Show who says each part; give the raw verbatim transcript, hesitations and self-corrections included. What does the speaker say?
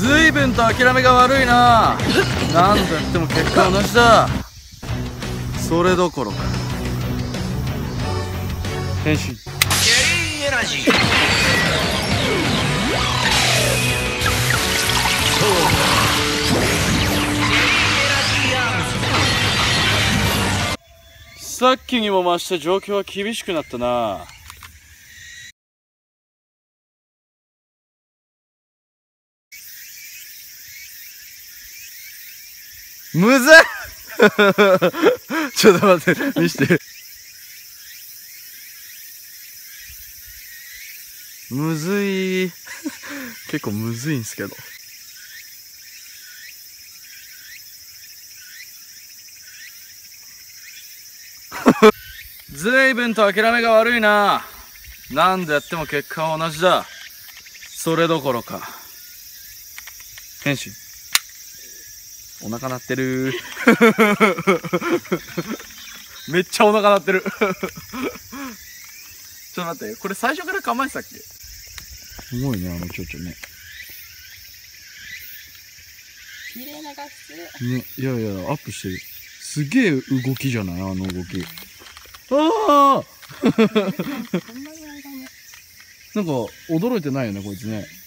Speaker 1: 随分と諦めが悪いな。何度やっても結果同じだ。それどころか変身。
Speaker 2: キャリーエナジー。
Speaker 1: さっきにも増して状況は厳しくなったな。むずっちょっと待って、見して。むずい結構むずいんすけど。ずいぶんと諦めが悪いな。何度やっても結果は同じだ。それどころか変身。お腹鳴ってるめっちゃお腹鳴ってるちょっと待って、これ最初から構えてたっけ。すごいね、あの蝶々ね。
Speaker 3: 綺麗な画質
Speaker 1: ね、いやいやアップしてる。すげえ動きじゃない、あの動き。ああなんか驚いてないよねこいつね。